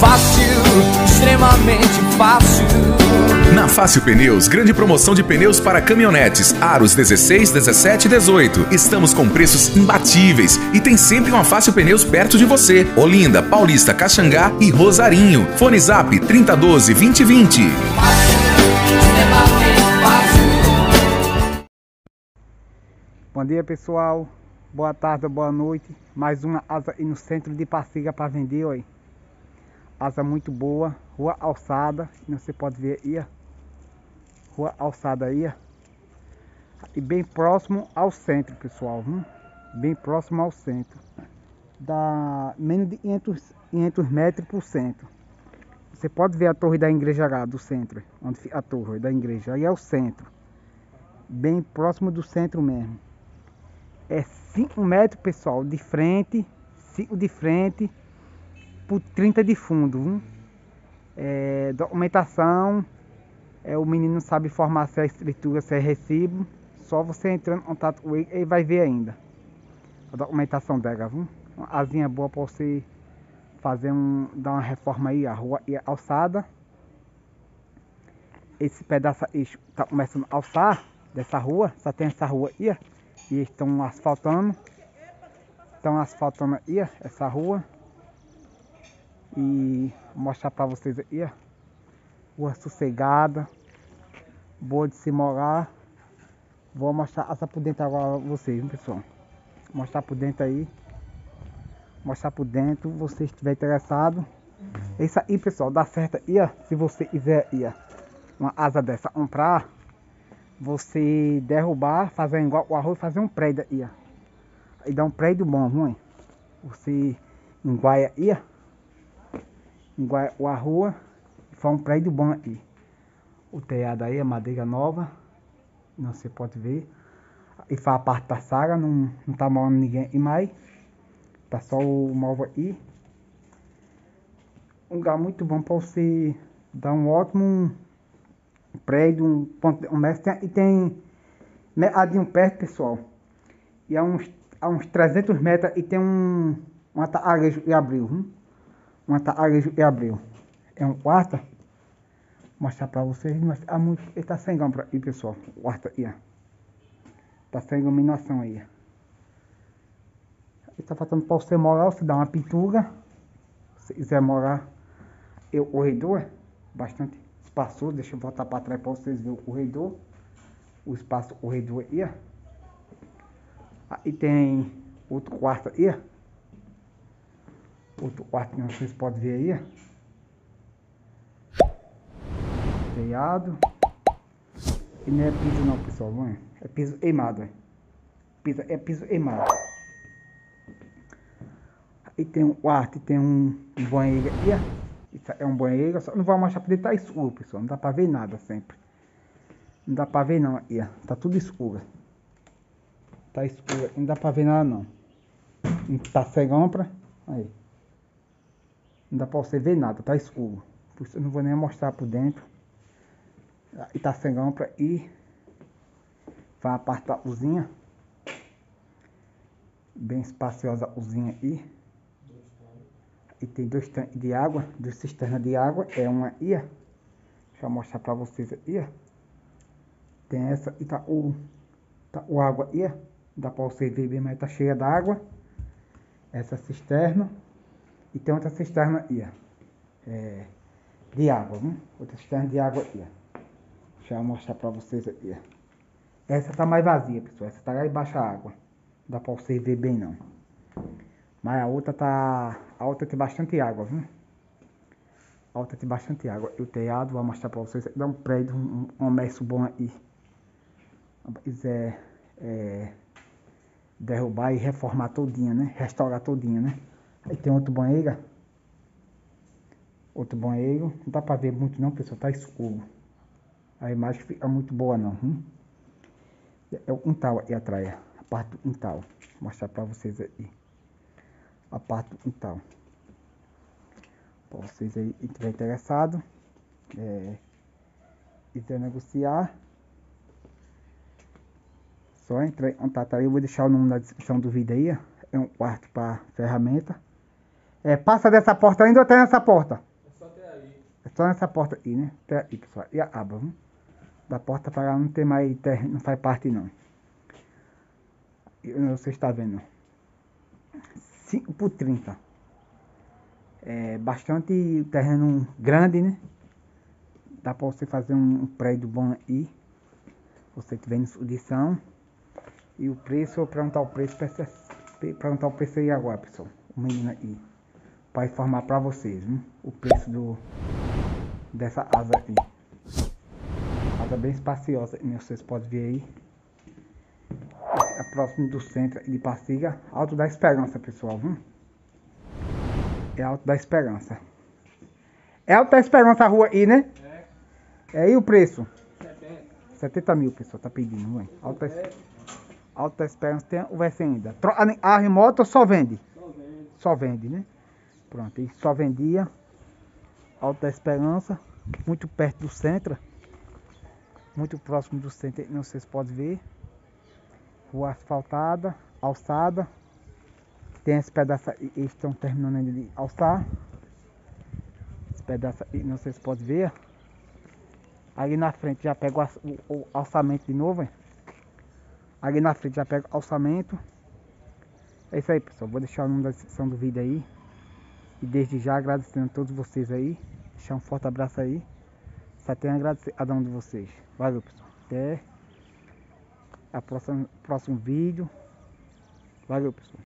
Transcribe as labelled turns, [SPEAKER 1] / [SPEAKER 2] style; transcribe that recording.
[SPEAKER 1] Fácil, extremamente fácil.
[SPEAKER 2] Na Fácil Pneus, grande promoção de pneus para caminhonetes, aros 16, 17 e 18. Estamos com preços imbatíveis e tem sempre uma Fácil Pneus perto de você. Olinda, Paulista, Caxangá e Rosarinho. Fone Zap 3012 2020.
[SPEAKER 3] Bom dia, pessoal. Boa tarde, boa noite. Mais uma asa aí no centro de Passiga para vender, ó. Asa muito boa, rua alçada, você pode ver aí, ó. Rua alçada aí, ó. E bem próximo ao centro, pessoal, bem próximo ao centro. Dá menos de 500 metros por centro. Você pode ver a torre da igreja lá, do centro, onde fica a torre da igreja. Aí é o centro, bem próximo do centro mesmo. É 5 metros, pessoal, de frente, 5 de frente por 30 de fundo, documentação, o menino sabe informar se é escritura, se é recibo. Só você entrando em contato com ele, ele vai ver ainda a documentação dela, uma asinha boa para você fazer dar uma reforma aí, a rua e a alçada. Esse pedaço aí tá começando a alçar dessa rua, só tem essa rua aí, e eles estão asfaltando. Estão asfaltando aí, essa rua. E vou mostrar pra vocês aí, rua sossegada, boa de se morar. Vou mostrar essa por dentro agora pra vocês, pessoal. Vou mostrar por dentro aí. Mostrar por dentro, você estiver interessado. Isso aí, pessoal, dá certo aí, se você quiser aí, uma asa dessa, comprar, você derrubar, fazer igual o arroz, fazer um prédio aí, aí dá um prédio bom, mãe. Você enguaia aí, enguaia a rua e faz um prédio bom aí. O telhado aí é madeira nova, não você pode ver. E faz a parte da sala, não tá morando ninguém e mais. Tá só o móvel aí. Um lugar muito bom para você dar um ótimo prédio, um mestre. E tem meadinho perto, pessoal. E a uns 300 metros e tem uma Tarejo e Abril, uma Tarejo e Abril. É um quarto. Vou mostrar pra vocês, mas ele tá sem gama aí, pessoal. O quarto aí, tá sem iluminação aí. Ele tá faltando pra você morar, você dá uma pintura. Se quiser morar, o corredor bastante espaçoso. Deixa eu voltar pra trás pra vocês verem o corredor. O espaço do corredor aí, Aí tem outro quarto aí. Outro quarto que vocês podem ver aí. Telhado. E não é piso não, pessoal. Não é? É piso eimado. É piso eimado. Aí tem um quarto, tem um banheiro aí. Isso é um banheiro. Só não vou mostrar porque tá escuro, pessoal. Não dá pra ver nada sempre. Não dá pra ver não aí. Tá tudo escuro. Tá escuro, não dá pra ver nada não. Tá sem âmpora. Aí. Não dá pra você ver nada, tá escuro. Por isso eu não vou nem mostrar por dentro. E tá sem âmpora e vai a parte da cozinha. Bem espaciosa a cozinha aí. E tem 2 tanques de água, 2 cisternas de água. É uma aí. Deixa eu mostrar pra vocês aí. Tem essa e tá o água aí. Dá pra você ver bem, mas tá cheia d'água. Essa cisterna. E tem outra cisterna aí, de água, outra cisterna de água aí. Deixa eu mostrar pra vocês aí. Essa tá mais vazia, pessoal. Essa tá lá embaixo da água. Não dá pra você ver bem não. Mas a outra tem bastante água, A outra tem bastante água. E o telhado, vou mostrar pra vocês. Dá um prédio, um comércio bom aí. Se quiser derrubar e reformar todinha, restaurar todinha, Aí tem outro banheiro. Outro banheiro. Não dá pra ver muito não, pessoal. Tá escuro. A imagem fica muito boa não. É o quintal aí atrás. A parte do quintal. Vou mostrar pra vocês aí. A parte do quintal. Pra vocês aí que estiver interessado. Quiser negociar. Só entrar em contato aí. Eu vou deixar o número na descrição do vídeo aí. É um quarto para ferramenta. Passa dessa porta ainda ou tem essa porta? Só nessa porta aí, né? Até aí, pessoal. E a aba, viu? Da porta para lá não tem mais terra, não faz parte não. Você está vendo. 5 por 30. É bastante terreno grande, né? Dá para você fazer um prédio bom aí. Você que vem em edição. E o preço, eu vou perguntar o preço aí agora, pessoal. O menino aí. Para informar para vocês, viu? O preço dessa asa aí. Asa bem espaciosa, né? Vocês podem ver aí. É próximo do centro de Passiga. Alto da Esperança, pessoal, viu? É Alto da Esperança. É Alto da Esperança a rua aí, né? É aí o preço? 70 mil, pessoal, tá pedindo, ué. Alto da Esperança tem o VC ainda. A remota só vende? Só vende, né? Pronto, ele só vendia. Alto da Esperança, muito perto do centro. Muito próximo do centro, vocês podem ver. Rua asfaltada, alçada. Tem esse pedaço aí, eles estão terminando ainda de alçar. Esse pedaço aí, vocês podem ver. Ali na frente já pega o alçamento de novo, hein? Ali na frente já pega o alçamento. É isso aí, pessoal. Vou deixar o nome da descrição do vídeo aí. E desde já agradecendo a todos vocês aí. Deixar um forte abraço aí. Só tenho a agradecer a cada um de vocês. Valeu, pessoal. Até o próximo vídeo. Valeu, pessoal.